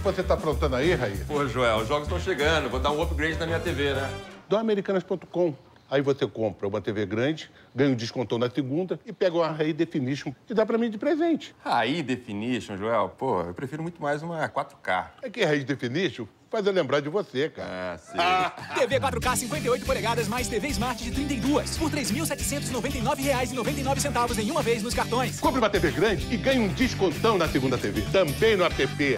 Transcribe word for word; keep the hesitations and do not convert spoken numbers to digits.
você tá aprontando aí, Raí? Pô, Joel, os jogos estão chegando. Vou dar um upgrade na minha T V, né? Do americanas ponto com. Aí você compra uma T V grande, ganha um descontão na segunda e pega uma High Definition que dá pra mim de presente. High Definition, Joel? Pô, eu prefiro muito mais uma quatro K. É que High Definition faz eu lembrar de você, cara. Ah, sim. Ah. T V quatro K cinquenta e oito polegadas mais T V Smart de trinta e duas por três mil setecentos e noventa e nove reais e noventa e nove centavos em uma vez nos cartões. Compre uma T V grande e ganhe um descontão na segunda T V. Também no app.